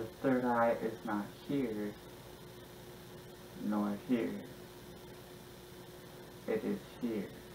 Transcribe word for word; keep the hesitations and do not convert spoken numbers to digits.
the third eye is not here nor here. It is here.